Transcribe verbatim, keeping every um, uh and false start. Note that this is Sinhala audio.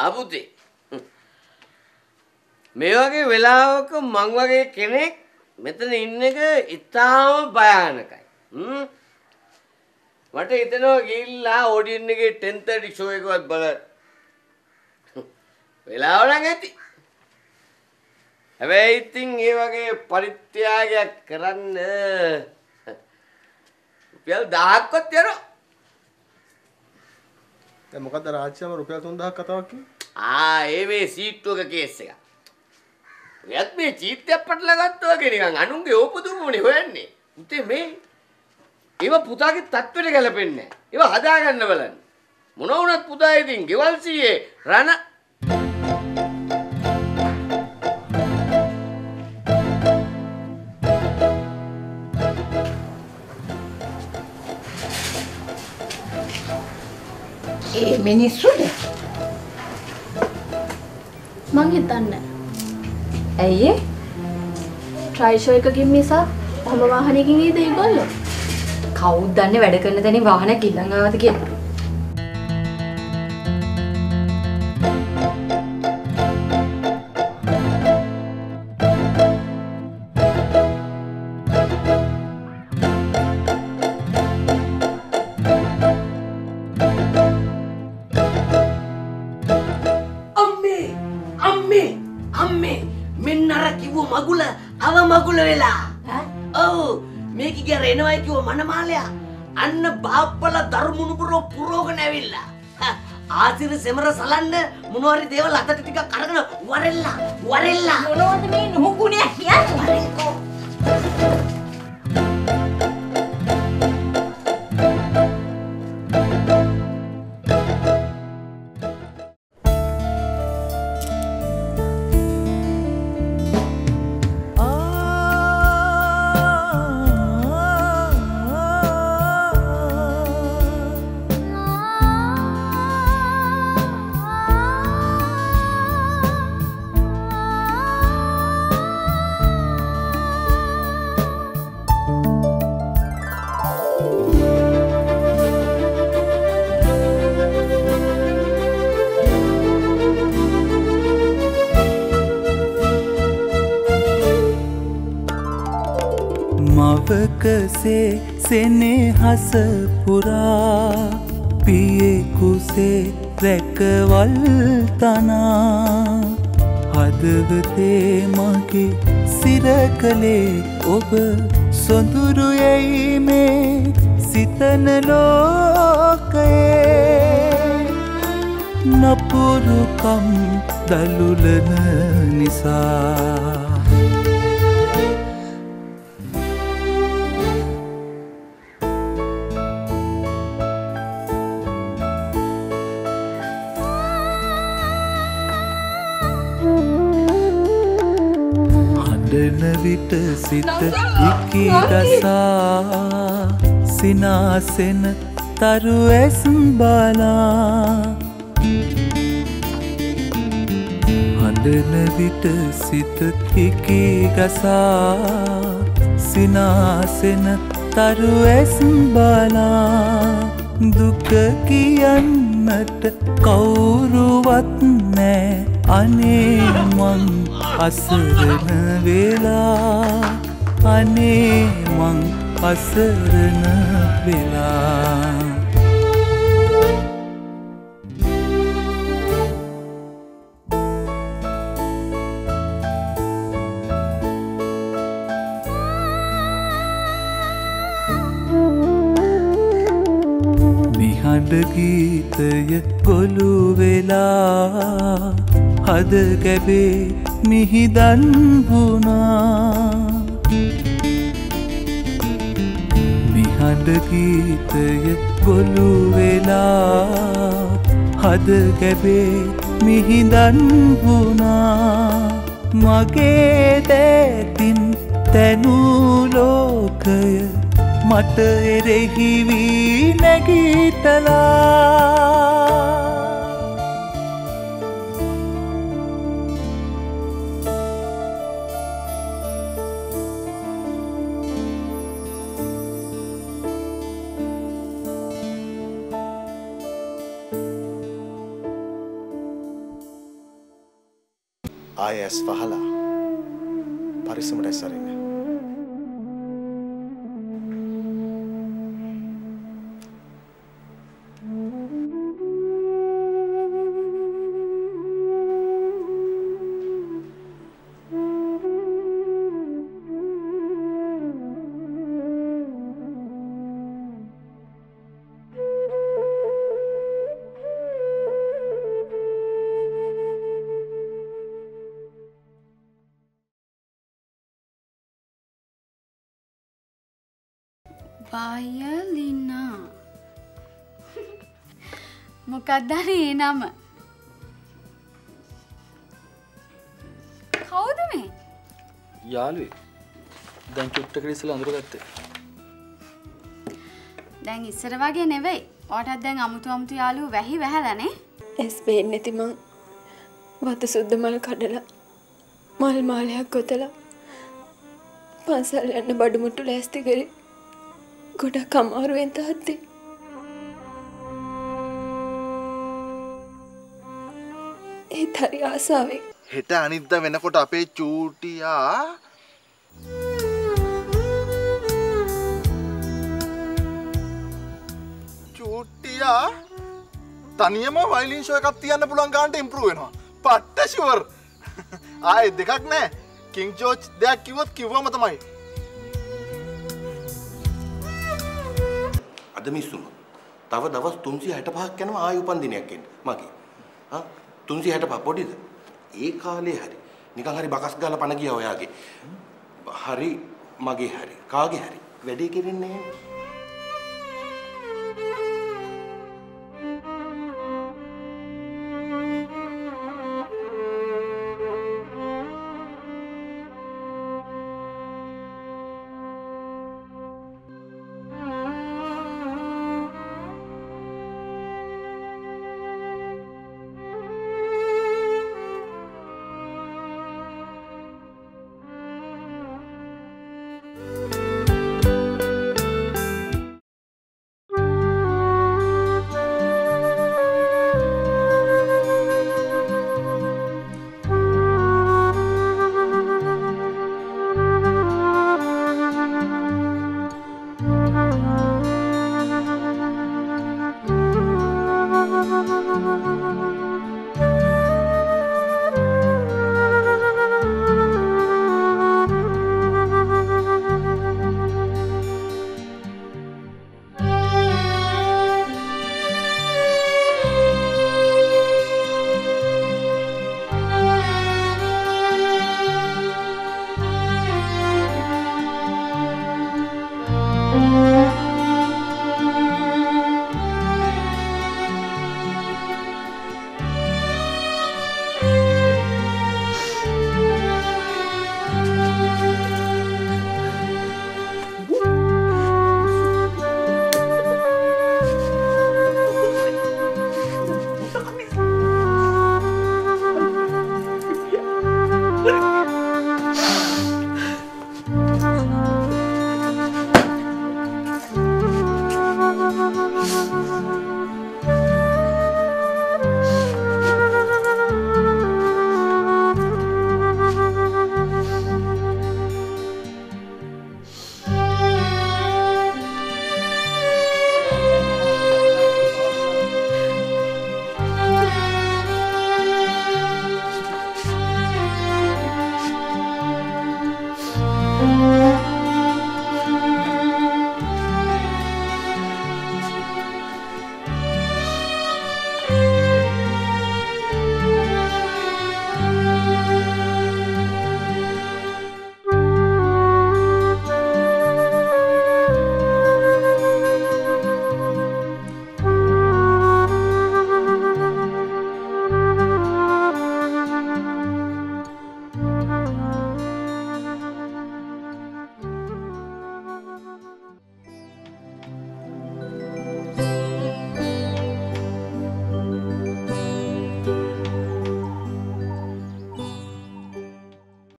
ආපුතේ මේ වගේ වෙලාවක මං වගේ කෙනෙක් මෙතන ඉන්න එක ඉතාම භයානකයි. හ්ම් මට හිතෙනවා ගිහිල්ලා ඕඩියන් එකේ ten thirty show එකවත් බලන්න. වෙලාව නම් ඇති. හැබැයි ඉතින් මේ වගේ පරිත්‍යාගයක් කරන්න රුපියල් දහයක්වත් යනවා. දැන් මොකද්ද රාජ්‍යම රුපියල් තුන් දහයක් කතාවක් කිව්වේ? ආ ඒ මේ සීට්ටුවක කේස් එක. ඔයත් මේ චීත්තයක් පටල ගත්තා වගේ නිකන් අනුන්ගේ ඕපදුමනේ හොයන්නේ. උතේ මේ ඒව පුතාගේ තත්ත්වෙට ගැලපෙන්නේ නැහැ. ඒව හදාගන්න බලන්න. මොන වුණත් පුතා ඉතින් ගෙවල් සීයේ රණ ඒ මිනිස්සුද මං හිතන්නේ ඇයි ට්‍රයි ෂෝ එකකින් මිසක් ඔහම වාහනයකින් ගියද ඒගොල්ලෝ කවුද දන්නේ වැඩ කරන තැනින් වාහනයක් ඊළඟ ආවද කියලා අන්න බාප්පල දරුමුණුපුරෝ පුරෝගෙන ඇවිල්ලා ආසිර සෙමර සලන්න මොනවාරි දේවල් අතට ටිකක් අරගෙන වරෙල්ලා වරෙල්ලා මොනවද මේ නුහුකුණේ කියන්නේ වරෙල්කෝ මවකසේ සෙනෙහස පුරා පියෙකුසේ රැකවල් තනා හදවතේ මගේ සිරකලේ ඔබ සොඳුරු යැයි මේ සිතන ලෝකයේ නපුරුකම් දලුලන නිසා විට සිත ඉකි ගසා සිනාසෙන තරු ඇස් බලා හඬන විට සිත ඉකි ගසා සිනාසෙන තරු ඇස් බලා දුක කියන්නට කවුරුවත් නෑ අනේ මං අසරණ වෙලා අනේ මං අසරණ වෙලා නිහඬ ගීතය ගොළු වෙලා හද කැබේ මිහිදන් වුණා නිහඬ ගීතය ගොළු වෙලා හද කැබේ මිහිදන් වුණා මගේ දැතින් තැනූ ලෝකය මට එරෙහි වී නැගිටලා ආයෙස් වහලා පරිස්සමට ඇස්සරින්න. වයලිනා මොකක්ද අනේ නම? කවුද මේ? යාළුවෙක්. දැන් චුට්ටකට ඉස්සලා අඳුරගත්තේ. දැන් ඉස්සර වගේ නෙවෙයි. ඔයාටත් දැන් අමුතු අමුතු යාළුවෝ වැහි වැහැලානේ. එස් පේන්නේ නැති මං වත සුද්ධ මල් කඩලා මල් මාලයක් ගොතලා පන්සල් යන්න බඩු මුට්ටු ලෑස්ති කරේ. ගොඩක් අමාරුවෙන් තාත්තේ. ඒත් හරි ආසාවෙන්. හෙට අනිද්දා වෙනකොට අපේ චූටියා චූටියා තනියම වයලින් ෂෝ එකක් තියන්න පුළුවන් ගානට ඉම්ප්‍රූව් වෙනවා. පට්ට ෂුවර්. ආයේ දෙකක් නෑ. කිං ජෝර්ජ් දෙයක් කිව්වොත් කිව්වම තමයි. අද මිස්සුම තව දවස් තුන්සිය හැට පහක් යනවා ආයෙ උපන්දිනයක් එන්න මගේ. හා තුන්සිය හැට පහ පොඩිද? ඒ කාලේ හරි නිකන් හරි බකස් ගාලා පණ ගියා ඔයාගේ. හරි මගේ හරි කාගේ හරි වැඩේ කෙරෙන්නේ නැහැ.